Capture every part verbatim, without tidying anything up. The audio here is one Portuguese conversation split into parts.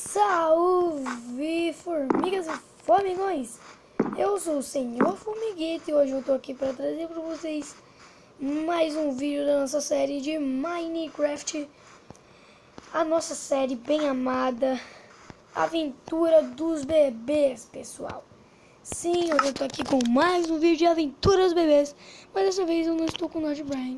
Salve, formigas e formigões! Eu sou o Senhor Formiguito e hoje eu tô aqui para trazer para vocês mais um vídeo da nossa série de Minecraft. A nossa série bem amada, Aventura dos Bebês, pessoal. Sim, hoje eu tô aqui com mais um vídeo de Aventura dos Bebês, mas dessa vez eu não estou com o Norte Brian.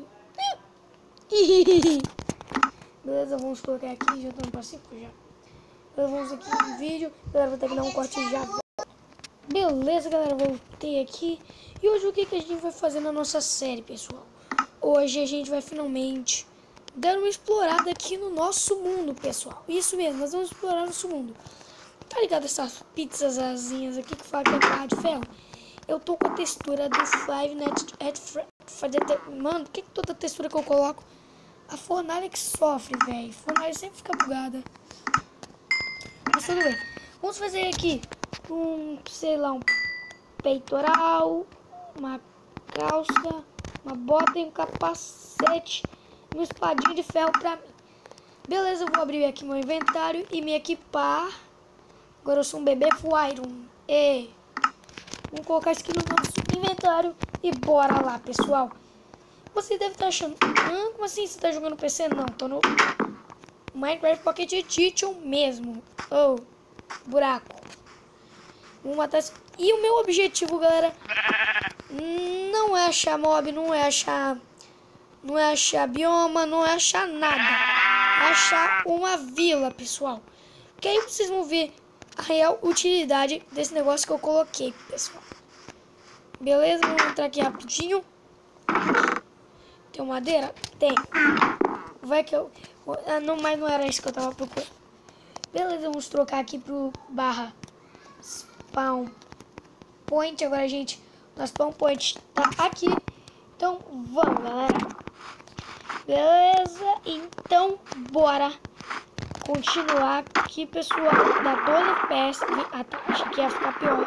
Beleza, vamos colocar aqui, já estamos para cinco já. Então, vamos aqui no vídeo, galera, vou ter que dar um corte e já. Beleza, galera, voltei aqui. E hoje o que, que a gente vai fazer na nossa série, pessoal? Hoje a gente vai finalmente dar uma explorada aqui no nosso mundo, pessoal. Isso mesmo, nós vamos explorar nosso mundo. Tá ligado essas pizzas asinhas aqui que fala que é barra de ferro? Eu tô com a textura do Five Nights at Freddy's. Mano, por que, que toda textura que eu coloco? A fornalha que sofre, velho. A fornalha sempre fica bugada. Mas tudo bem. Vamos fazer aqui um, sei lá, um peitoral, uma calça, uma bota e um capacete e uma espadinha de ferro pra mim. Beleza, eu vou abrir aqui meu inventário e me equipar. Agora eu sou um bebê full iron. E vamos colocar isso aqui no nosso inventário e bora lá, pessoal. Você deve estar achando, ah, como assim você está jogando no P C? Não, tô no Minecraft Pocket Edition mesmo. Oh, buraco. Vamos matar esse... E o meu objetivo, galera, não é achar mob, não é achar, não é achar bioma, não é achar nada. É achar uma vila, pessoal. Que aí vocês vão ver a real utilidade desse negócio que eu coloquei, pessoal. Beleza? Vamos entrar aqui rapidinho. Tem madeira? Tem. Vai que eu... Ah, não, mas não era isso que eu tava procurando. Beleza, vamos trocar aqui pro barra spawn point. Agora, gente, nosso spawn point tá aqui. Então, vamos, galera. Beleza? Então, bora continuar aqui, pessoal. Dá doze F P S. Ah, tá. Achei que ia ficar pior.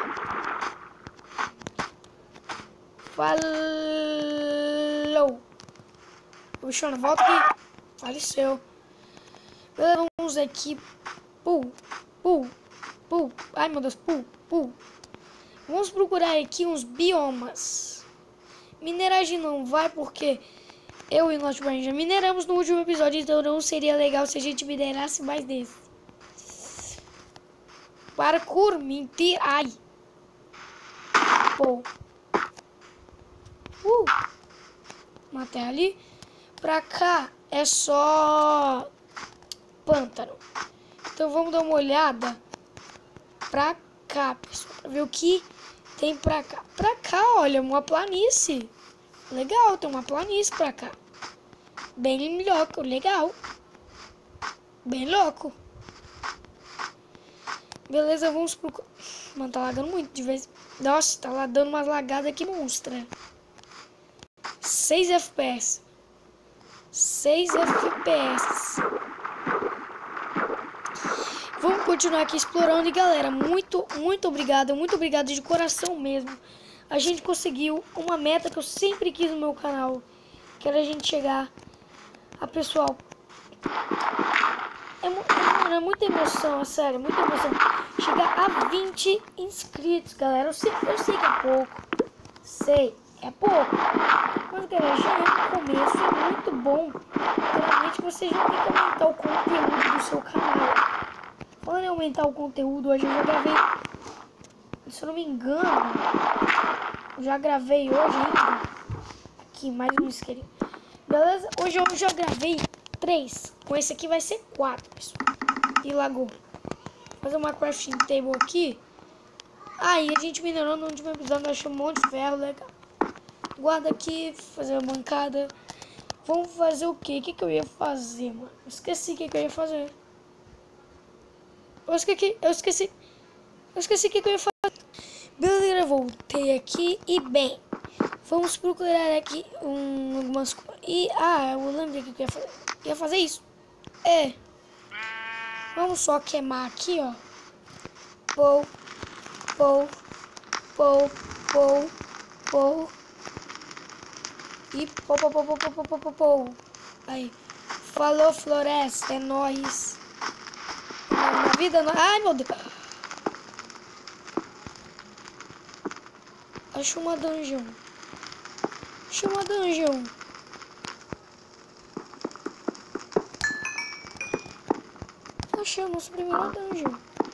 Falou. O bichano, volta aqui. Faleceu. Vamos aqui. Pul, pul, pul. Ai, meu Deus, pul, pul. Vamos procurar aqui uns biomas. Mineragem não vai porque eu e o Norte Brian já mineramos no último episódio, então não seria legal se a gente minerasse mais desse. Parkour, mentira. Ai. Pô. Uh. Uma terra ali. Pra cá é só pântano. Então vamos dar uma olhada pra cá, pessoal, pra ver o que tem pra cá. Pra cá, olha, uma planície. Legal, tem uma planície pra cá. Bem louco, legal. Bem louco. Beleza, vamos pro... Mano, tá lagando muito de vez. Nossa, tá lá dando umas lagadas aqui monstra. seis F P S. seis F P S. Vamos continuar aqui explorando. E galera, muito, muito obrigado. Muito obrigado de coração mesmo. A gente conseguiu uma meta que eu sempre quis no meu canal, que era a gente chegar a, pessoal, é, é, é muita emoção, é sério, muita emoção. Chegar a vinte inscritos, galera. Eu sei, eu sei que é pouco. Sei, é pouco. Mas, galera, já é no começo, é muito bom. Realmente você já tem que aumentar o conteúdo do seu canal. Falando em aumentar o conteúdo, hoje eu já gravei, se eu não me engano, eu já gravei hoje ainda. Aqui, mais um isqueirinho. Beleza? Hoje eu já gravei três. Com esse aqui vai ser quatro, pessoal. E lagou. Vou fazer uma crafting table aqui. Aí a gente minerou no último episódio, achou um monte de ferro, legal. Guarda aqui, fazer uma bancada. Vamos fazer o quê? O que, que eu ia fazer, mano? Eu esqueci o que, que eu ia fazer. Eu esqueci, eu esqueci. Eu esqueci o que, que eu ia fazer. Beleza, voltei aqui e bem. Vamos procurar aqui um, algumas coisas. E, ah, eu lembrei que eu ia fazer. Eu ia fazer isso. É. Vamos só queimar aqui, ó. Pou, pou, pou, pou, pou. E pou, pou, pou, pou, pou, pou, pou, pou. Aí. Falou, floresta. É nóis. vida. No... Ai, meu Deus. Acho uma dungeon. Acho uma dungeon. Achei a nossa primeira dungeon.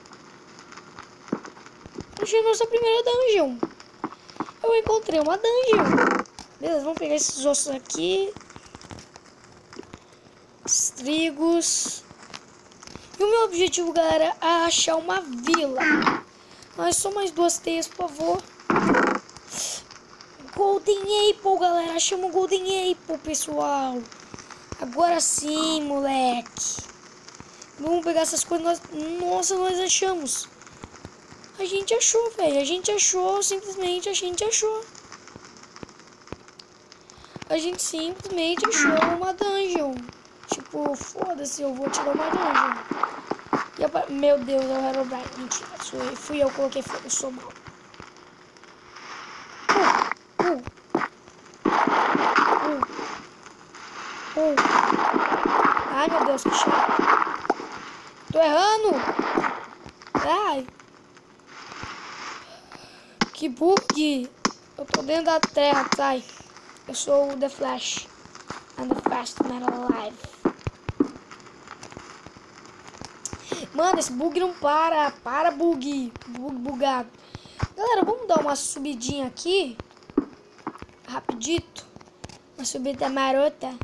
Achei a nossa primeira dungeon. Eu encontrei uma dungeon. Beleza, vamos pegar esses ossos aqui. Os trigos. E o meu objetivo, galera, é achar uma vila. Mas só mais duas teias, por favor. Golden Apple, galera. Achamos o Golden Apple, pessoal. Agora sim, moleque. Vamos pegar essas coisas. Nós... Nossa, nós achamos. A gente achou, velho. A gente achou. Simplesmente a gente achou. A gente simplesmente achou uma dungeon. Tipo, foda-se, eu vou tirar uma dungeon. E eu... Meu Deus, eu era o Brian. Mentira, fui, fui eu que coloquei fogo. Eu sou mal. Uh, uh. Uh. Uh. Ai, meu Deus, que chato. Tô errando. Ai. Que bug. Eu tô dentro da terra, sai. Eu sou o The Flash. I'm the fast man alive. Mano, esse bug não para. Para, bug. Bug bugado. Galera, vamos dar uma subidinha aqui. Rapidito. Uma subida marota.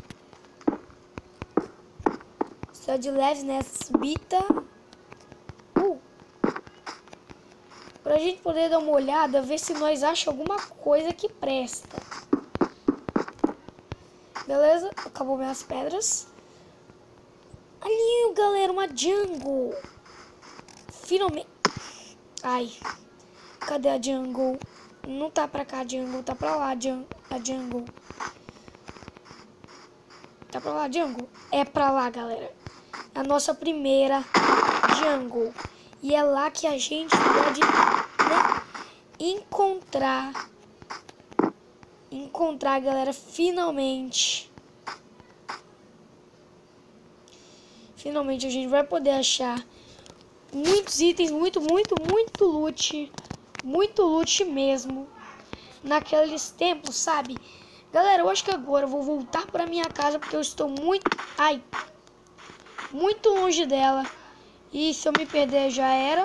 Só de leve nessa subida. Uh. Pra gente poder dar uma olhada. Ver se nós achamos alguma coisa que presta. Beleza? Acabou minhas pedras. Ali, galera, uma jungle. Finalmente. Ai. Cadê a jungle? Não tá pra cá a jungle. Tá pra lá a jungle. Tá pra lá a jungle? É pra lá, galera. A nossa primeira jungle. E é lá que a gente pode, né, encontrar. Encontrar, galera, finalmente. Finalmente a gente vai poder achar muitos itens, muito, muito, muito loot. Muito loot mesmo. Naqueles tempos, sabe? Galera, eu acho que agora eu vou voltar pra minha casa, porque eu estou muito... Ai! Muito longe dela. E se eu me perder já era.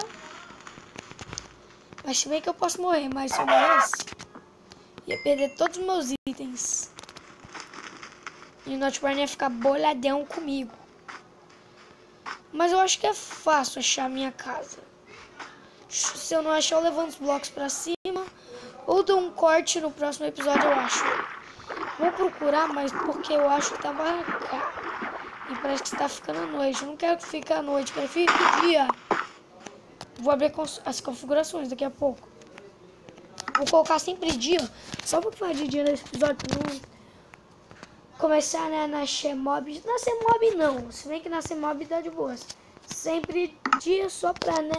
Mas se bem que eu posso morrer, mas se eu morresse, ia perder todos os meus itens. E o Notbrand ia ficar bolhadão comigo. Mas eu acho que é fácil achar a minha casa. Se eu não achar, eu levanto os blocos pra cima. Ou dou um corte no próximo episódio, eu acho. Vou procurar, mas porque eu acho que tá marcado. E parece que está ficando à noite. Eu não quero que fique à noite, quero que fique dia. Vou abrir as configurações daqui a pouco. Vou colocar sempre dia. Só pra falar de dia nesse episódio. Pra não começar, né, a nascer mob. Nascer mob não. Se bem que nascer mob dá de boas. Sempre dia só pra, né?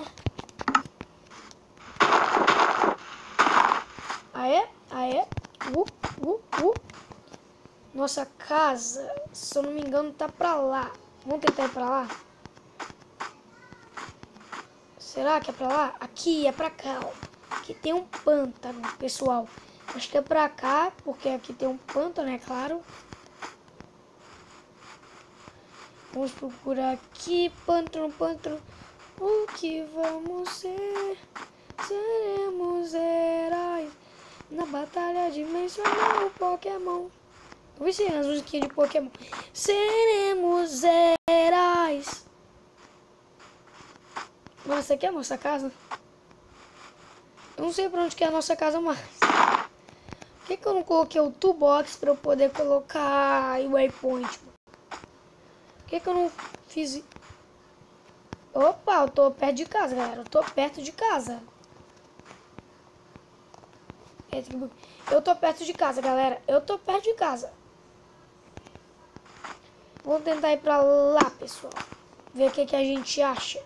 Aê, aê. Uh, uh, uh. Nossa casa, se eu não me engano, tá pra lá. Vamos tentar ir pra lá? Será que é pra lá? Aqui, é pra cá, ó. Aqui tem um pântano, pessoal. Acho que é pra cá, porque aqui tem um pântano, é claro. Vamos procurar aqui, pântano, pântano. O que vamos ser? Seremos heróis na batalha dimensional Pokémon. Vou ver as musiquinhas de Pokémon. Seremos heróis. Nossa, essa aqui é a nossa casa? Eu não sei pra onde que é a nossa casa mais. Por que que eu não coloquei o toolbox pra eu poder colocar o waypoint? Por que que eu não fiz... Opa, eu tô perto de casa, galera. Eu tô perto de casa. Eu tô perto de casa, galera. Eu tô perto de casa. Vamos tentar ir pra lá, pessoal. Ver o que que a gente acha.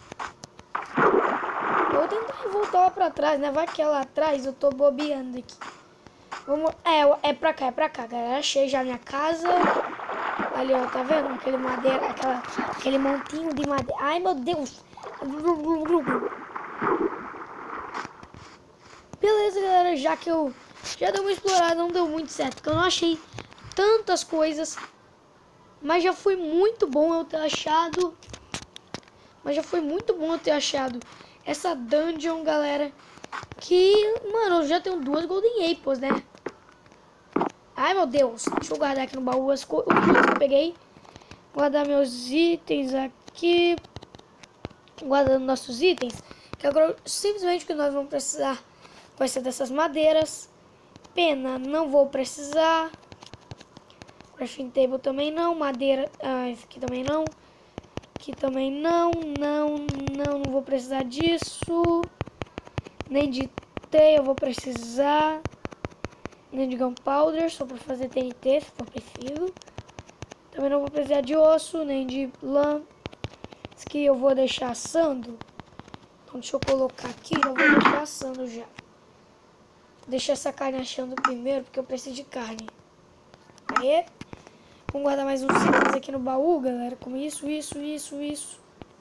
Eu vou tentar voltar lá pra trás, né? Vai que é lá atrás, eu tô bobeando aqui. Vamos... É, é pra cá, é pra cá, galera. Achei já a minha casa. Ali, ó, tá vendo? Aquele madeira, aquela, aquele montinho de madeira. Ai, meu Deus. Beleza, galera, já que eu já dei uma explorada, não deu muito certo, porque eu não achei tantas coisas. Mas já foi muito bom eu ter achado. Mas já foi muito bom eu ter achado essa dungeon, galera. Que, mano, eu já tenho duas Golden Apples, né? Ai, meu Deus. Deixa eu guardar aqui no baú as coisas que eu peguei. Guardar meus itens aqui. Guardando nossos itens. Que agora, simplesmente, o que nós vamos precisar vai ser dessas madeiras. Pena, não vou precisar. Crafting table também não. Madeira, ah, esse aqui também não. Aqui também não. Não, não, não vou precisar disso. Nem de T eu vou precisar. Nem de gunpowder, só para fazer T N T, se for preciso. Também não vou precisar de osso, nem de lã. Isso aqui eu vou deixar assando. Então deixa eu colocar aqui, já vou deixar assando já. Deixa essa carne achando primeiro, porque eu preciso de carne. Aí, vamos guardar mais uns itens aqui no baú, galera. Como isso, isso, isso, isso.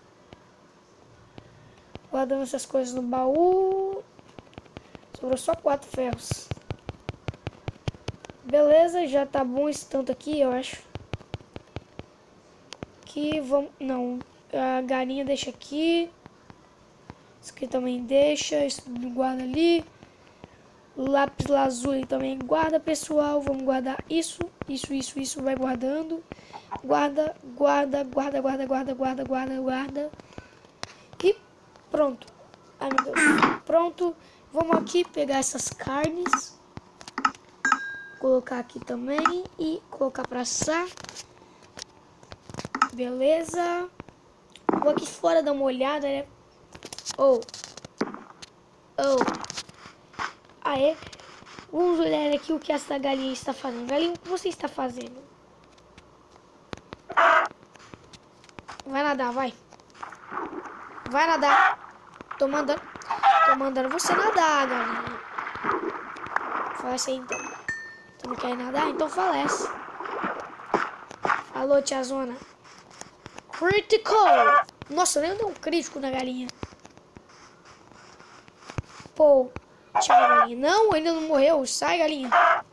Guardando essas coisas no baú. Sobrou só quatro ferros. Beleza, já tá bom esse tanto aqui, eu acho. Aqui, vamos... Não, a galinha deixa aqui. Isso aqui também deixa. Isso guarda ali. Lápis lazuli também guarda, pessoal. Vamos guardar isso. Isso, isso, isso. Vai guardando. Guarda, guarda, guarda, guarda, guarda, guarda, guarda, guarda. E pronto. Ai, meu Deus. Pronto. Vamos aqui pegar essas carnes. Colocar aqui também. E colocar pra assar. Beleza. Vou aqui fora dar uma olhada, né? Oh. Oh. Aê. Vamos olhar aqui o que essa galinha está fazendo. Galinha, o que você está fazendo? Vai nadar, vai. Vai nadar. Tô mandando. Tô mandando você nadar, galinha. Falece aí, então. Tu não quer nadar? Então falece. Alô, tiazona. Critical. Nossa, eu nem dei um crítico na galinha. Pô. Tchau, galinha. Não, ainda não morreu. Sai, galinha.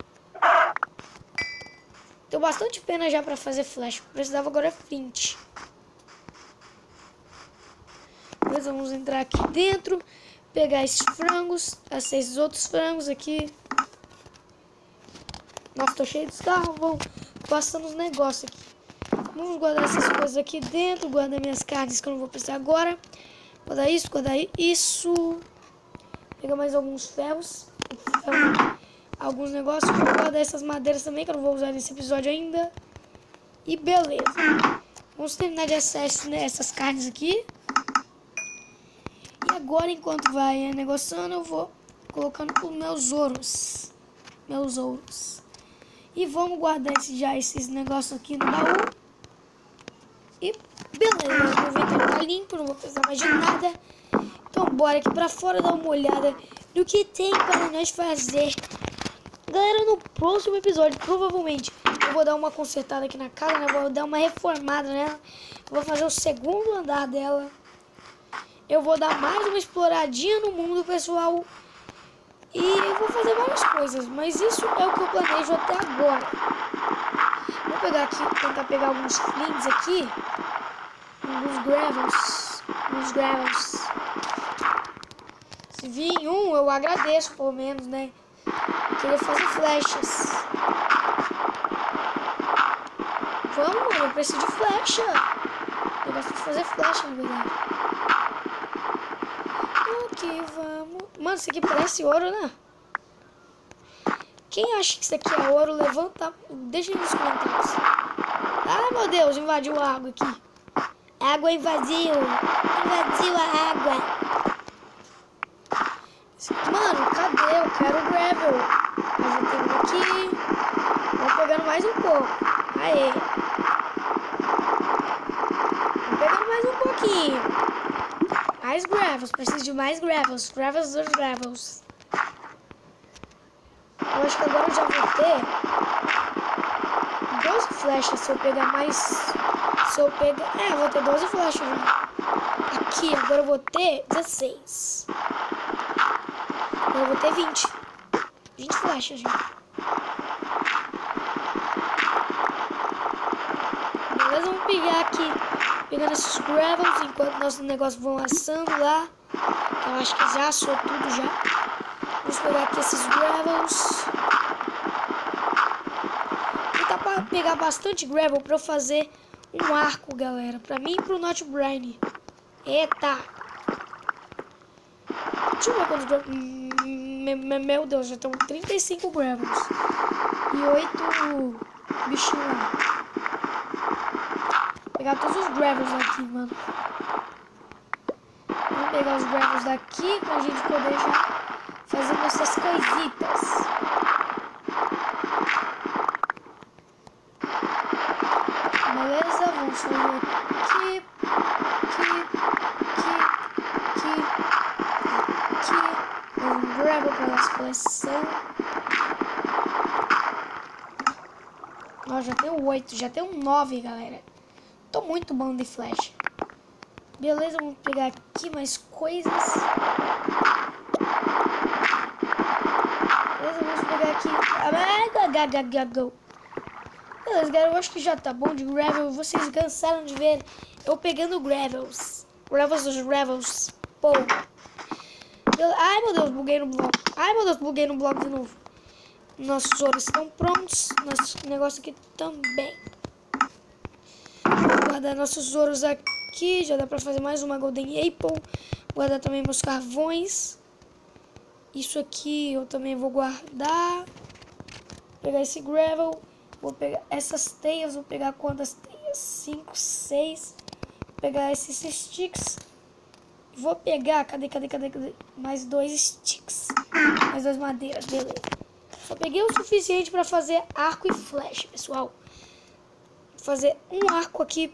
Tenho bastante pena já pra fazer flash. Precisava agora flint. Beleza, vamos entrar aqui dentro. Pegar esses frangos. Esses outros frangos aqui. Nossa, tô cheio de escarro. Vamos passando os negócios aqui. Vamos guardar essas coisas aqui dentro. Guardar minhas carnes que eu não vou precisar agora. Guardar isso, guardar isso. Pegar mais alguns ferros. Alguns negócios. Vou guardar essas madeiras também, que eu não vou usar nesse episódio ainda. E beleza. Vamos terminar de acesso nessas carnes aqui. E agora, enquanto vai negociando, eu vou colocando os meus ouros. Meus ouros. E vamos guardar esse, já esses negócios aqui no baú. E beleza. O inventário tá limpo, não vou precisar mais de nada. Então bora aqui pra fora dar uma olhada do que tem para nós fazer. Galera, no próximo episódio, provavelmente, eu vou dar uma consertada aqui na casa, né? Vou dar uma reformada nela. Eu vou fazer o segundo andar dela. Eu vou dar mais uma exploradinha no mundo, pessoal. E eu vou fazer várias coisas, mas isso é o que eu planejo até agora. Vou pegar aqui, tentar pegar alguns flints aqui. Alguns gravels. Alguns gravels. Se vir um, eu agradeço, pelo menos, né? Queria fazer flechas. Vamos, eu preciso de flecha. Eu gosto de fazer flecha, na verdade. Ok, vamos. Mano, isso aqui parece ouro, né? Quem acha que isso aqui é ouro, levanta. Deixa aí nos comentários. Ah, meu Deus, invadiu a água aqui. A água invadiu. Invadiu a água. Mano, cadê? Eu quero o gravel. Eu vou pegando aqui. Vou pegando mais um pouco. Aê. Vou pegando mais um pouquinho. Mais gravels. Preciso de mais gravels. Gravels dos gravels. Eu acho que agora eu já vou ter doze flechas se eu pegar mais. Se eu pegar. É, eu vou ter doze flechas já. aqui, agora eu vou ter dezesseis. Agora eu vou ter vinte. vinte flechas, gente. Beleza, vamos pegar aqui, pegando esses gravels, enquanto nosso negócio vão assando lá. Eu acho que já assou tudo já. Vamos pegar aqui esses gravels. Vou tentar pra pegar bastante gravel pra eu fazer um arco, galera. Pra mim e pro Not Brain. Eita! Deixa eu ver quantos gravels. Meu Deus, já estão trinta e cinco gravels. E oito bichinhos lá. Vou pegar todos os gravels aqui, mano. Vamos pegar os gravels daqui pra gente poder já fazer nossas coisitas. Beleza, vamos fazer aqui, aqui, aqui, aqui, aqui. Um gravel para nossa coleção. Ó, já tem um oito, já tem um nove, galera. Tô muito bom de flecha. Beleza, vamos pegar aqui mais coisas. Beleza, vamos pegar aqui. Beleza, galera, eu acho que já tá bom de gravel. Vocês cansaram de ver eu pegando gravels. Gravels dos gravels. Pô. Ai, meu Deus, buguei no bloco. Ai, meu Deus, buguei no bloco de novo. Nossos ouros estão prontos. Nosso negócio aqui também. Vou guardar nossos ouros aqui. Já dá pra fazer mais uma Golden Apple. Guardar também meus carvões. Isso aqui eu também vou guardar. Pegar esse gravel. Vou pegar essas teias. Vou pegar quantas teias? cinco, seis. Vou pegar esses sticks. Vou pegar, cadê, cadê, cadê, cadê? Mais dois sticks. Mais duas madeiras, beleza. Só peguei o suficiente para fazer arco e flecha, pessoal. Vou fazer um arco aqui.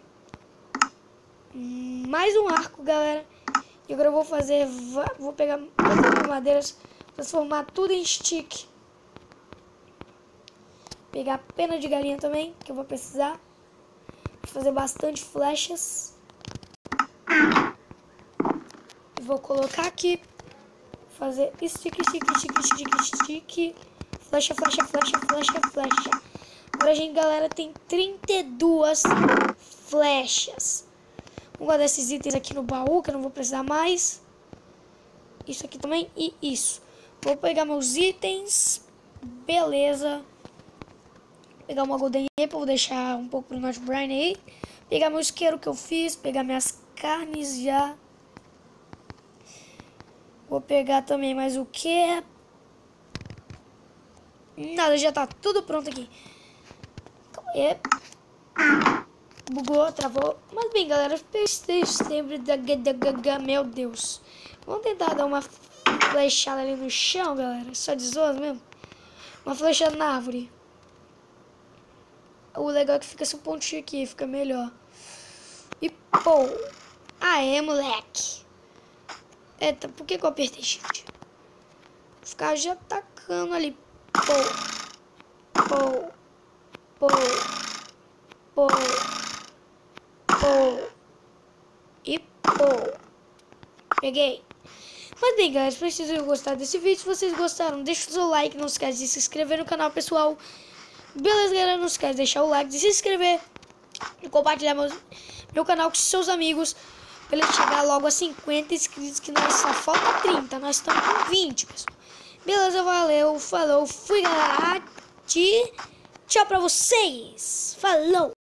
Mais um arco, galera. E agora eu vou fazer, vou pegar as madeiras, transformar tudo em stick. Pegar pena de galinha também, que eu vou precisar. Vou fazer bastante flechas. Vou colocar aqui, fazer stick, stick, stick, stick, stick, flecha, flecha, flecha, flecha, flecha. Agora a gente, galera, tem trinta e duas flechas. Vou guardar esses itens aqui no baú, que eu não vou precisar mais. Isso aqui também e isso. Vou pegar meus itens, beleza. Pegar uma Golden Apple, vou deixar um pouco pro Not Brain aí. Pegar meu isqueiro que eu fiz, pegar minhas carnes já. Vou pegar também mais o que? Nada, já tá tudo pronto aqui. É. Bugou, travou. Mas bem, galera, sempre da meu Deus. Vamos tentar dar uma flechada ali no chão, galera. Só de zoas mesmo. Uma flechada na árvore. O legal é que fica esse pontinho aqui, fica melhor. E pô. Aê, moleque. Eita, por que que eu apertei shift? Vou ficar já atacando ali. Pô. Pô. Pô. Pô. Pô. E pô. Peguei. Mas bem, galera, espero que vocês tenham gostado desse vídeo. Se vocês gostaram, deixa o seu like. Não se esquece de se inscrever no canal, pessoal. Beleza, galera? Não se esquece de deixar o like, de se inscrever e compartilhar meu, meu canal com seus amigos. Pra ele chegar logo a cinquenta inscritos, que nós só falta trinta. Nós estamos com vinte, pessoal. Beleza, valeu, falou, fui, galera. Tchau pra vocês. Falou.